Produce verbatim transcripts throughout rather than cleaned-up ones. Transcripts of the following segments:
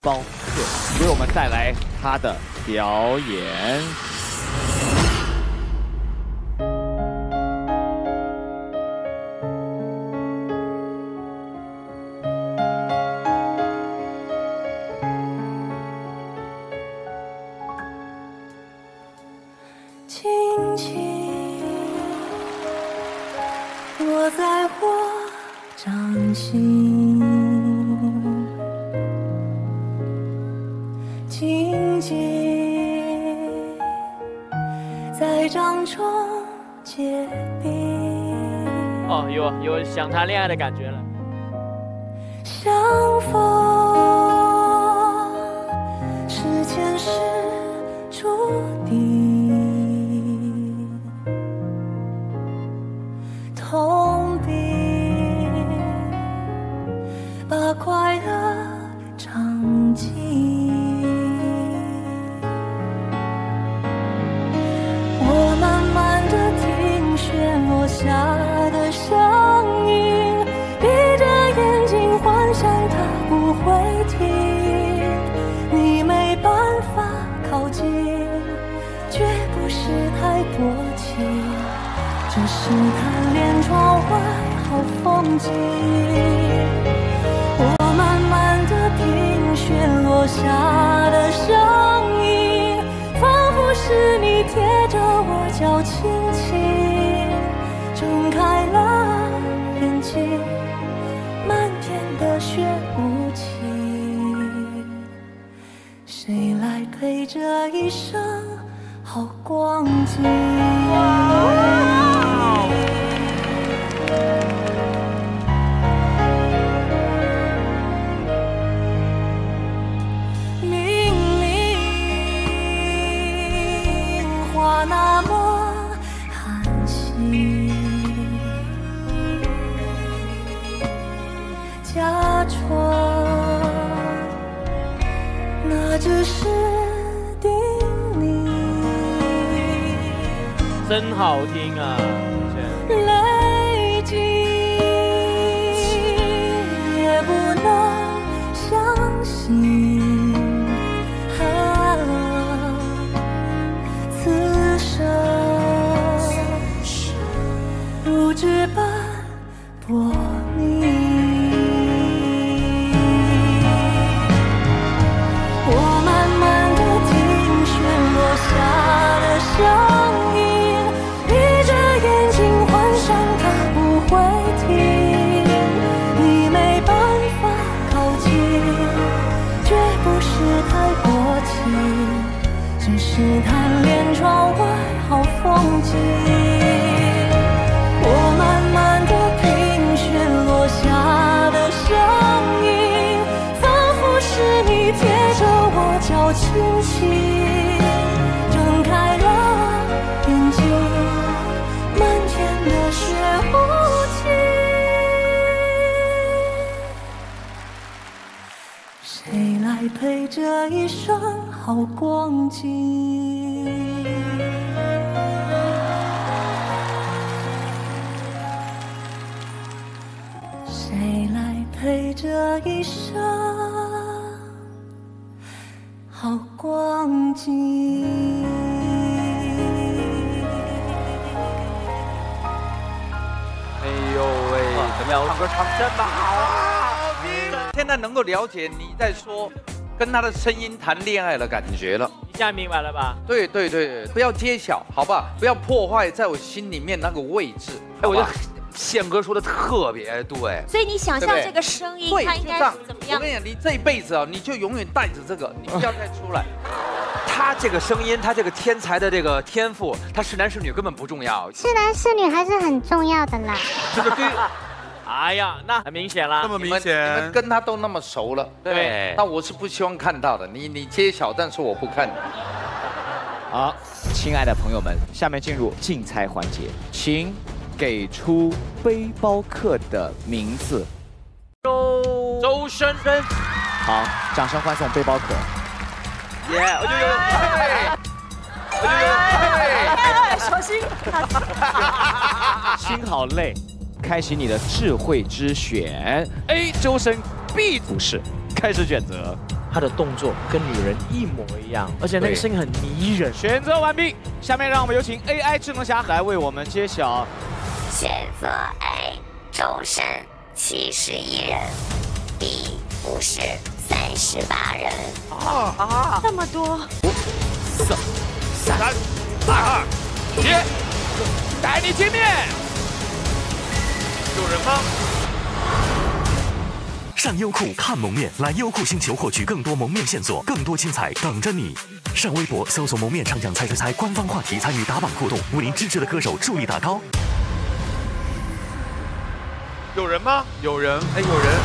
包客为我们带来他的表演。 轻轻落在我掌心，静静在掌中结冰。 哦，有有想谈恋爱的感觉了。 相逢是前世注定，痛并把快乐尝尽。我慢慢地听旋落下的声音，闭着眼睛幻想它不会停，你没办法靠近，绝不是太薄情，只是贪恋窗外好风景。我慢慢地听旋落下的声音，仿佛是你贴着我脚轻轻睁开了眼睛，漫天的雪无情，谁来陪这一生好光景？明明话那么寒心，假装那只是叮咛， 真好听啊！ 泪尽也不能相信，啊，此生如纸般薄命。我慢慢地听旋落下的声音，闭着眼睛幻想它不会停，你没办法靠近，绝不是太薄情，只是贪恋窗外好风景。我慢慢地听旋落下的声音，仿佛是你贴着我脚轻轻睁开了眼睛，漫天的雪无情，谁来陪这一生好光景？谁来陪这一生好光景？ 哎呦喂，怎么样？唱歌唱这么好啊！现在能够了解你在说跟他的声音谈恋爱的感觉了。 你现在明白了吧？ 对对对，不要揭晓，好吧？不要破坏在我心里面那个位置。 哎，我觉得宪哥说的特别对。 所以你想象这个声音，它应该是怎么样？ 我跟你讲，你这一辈子啊，你就永远带着这个，你不要再出来。 他这个声音，他这个天才的这个天赋，他是男是女根本不重要， 是男是女还是很重要的啦。 这个对。 哎呀，那很明显啦， 这么明显， 你们跟他都那么熟了， 对， 那我是不希望看到的。你你揭晓，但是我不看。 好，亲爱的朋友们，下面进入竞猜环节，请给出背包客的名字。 周周深深， 好，掌声欢送背包客。 耶！我就有，我就有， 小心， 心好累。开启你的智慧之选 ，A 周深 ，B 不是，开始选择。 他的动作跟女人一模一样，而且那个声音很迷人。 选择完毕，下面让我们有请 A I 智能侠来为我们揭晓。 选择 A， 周深七十一人 ，B 不是三十八人。 啊啊！这么多。 五、四、三、二、一，带你见面。 有人吗？ 上优酷看蒙面，来优酷星球获取更多蒙面线索，更多精彩等着你。上微博搜索“蒙面唱将猜猜猜”官方话题，参与打榜互动，为您支持的歌手助力打高。 有人吗？ 有人，哎，有人。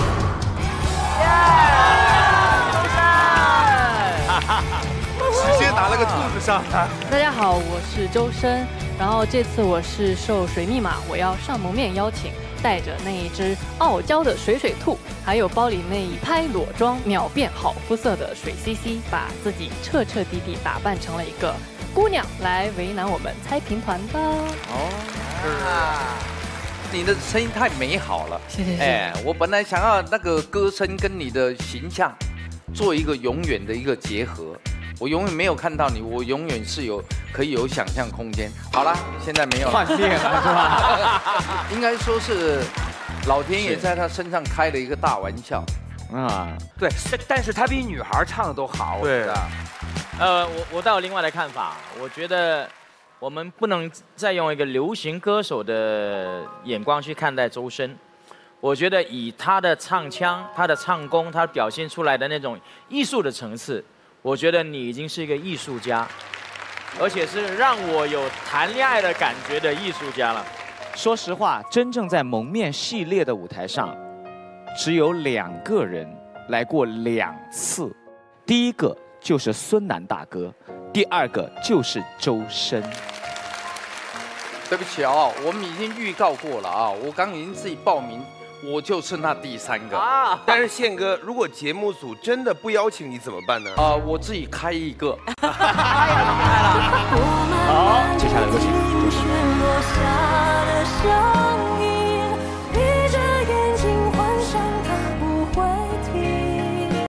直接拿了个兔子上来。 大家好，我是周深，然后这次我是受水密码我要上蒙面邀请，带着那一只傲娇的水水兔，还有包里那一拍裸妆秒变好肤色的水 C C， 把自己彻彻底底打扮成了一个姑娘，来为难我们猜评团的。 哦，是。你的声音太美好了， 谢谢。 哎，我本来想要那个歌声跟你的形象做一个永远的一个结合。我永远没有看到你，我永远是有可以有想象空间。好了，现在没有幻灭了是吧？ 应该说是老天爷在他身上开了一个大玩笑啊。对，但是他比女孩唱的都好。 对的。呃，我我倒有另外的看法，我觉得我们不能再用一个流行歌手的眼光去看待周深。我觉得以他的唱腔、他的唱功、他表现出来的那种艺术的层次。我觉得你已经是一个艺术家，而且是让我有谈恋爱的感觉的艺术家了。 说实话，真正在蒙面系列的舞台上，只有两个人来过两次，第一个就是孙楠大哥，第二个就是周深。 对不起啊，我们已经预告过了啊，我刚已经自己报名。我就是那第三个啊！ 但是宪哥，如果节目组真的不邀请你怎么办呢？ 啊、呃，我自己开一个。 好，接下来有请。